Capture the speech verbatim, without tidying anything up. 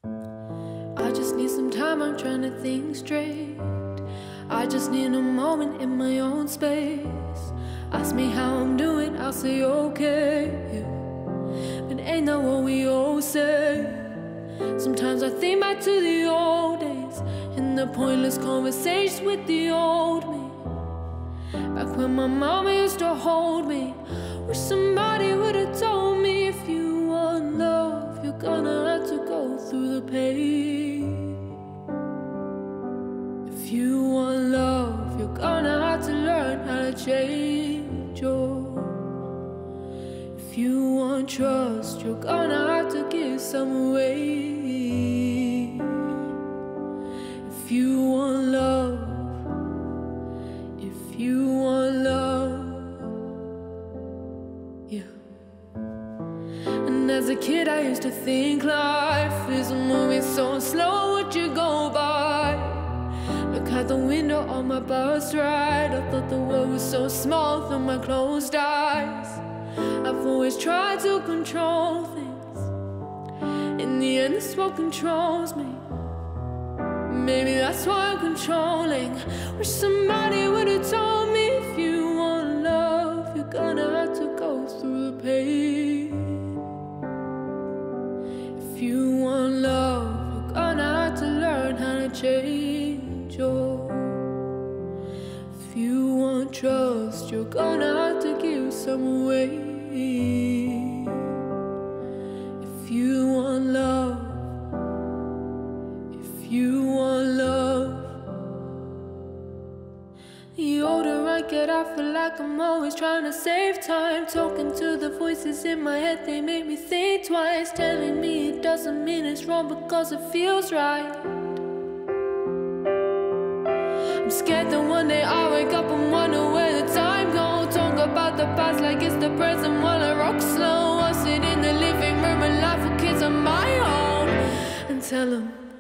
I just need some time, I'm trying to think straight. I just need a moment in my own space. Ask me how I'm doing, I'll say okay. But ain't that what we all say? Sometimes I think back to the old days and the pointless conversations with the old me. Back when my mama used to hold me. Wish somebody would've told me, if you want love, you're gonna have to go through the pain. If you want love, you're gonna have to learn how to change your. If you want trust, you're gonna have to give some away. If you want love, if you want love, yeah. And as a kid I used to think life is a movie so slow, would you go by? Look out the window on my bus ride. I thought the world was so small through my closed eyes. I've always tried to control things. In the end, it's what controls me. Maybe that's why I'm controlling. Wish somebody would've told me, if you want love, you're gonna have to go through the pain. If you want love, you're gonna have to learn how to change your. If you want trust, you're gonna have to give some away. If you want love, if you want love. The older I get, I feel like I'm always trying to save time. Talking to the voices in my head, they make me think twice. Telling me it doesn't mean it's wrong because it feels right. I'm scared that one day I'll wake up and wonder where the time goes. Talk about the past like it's the present while I rock slow. I sit in the living room and laugh at kids on my own and tell them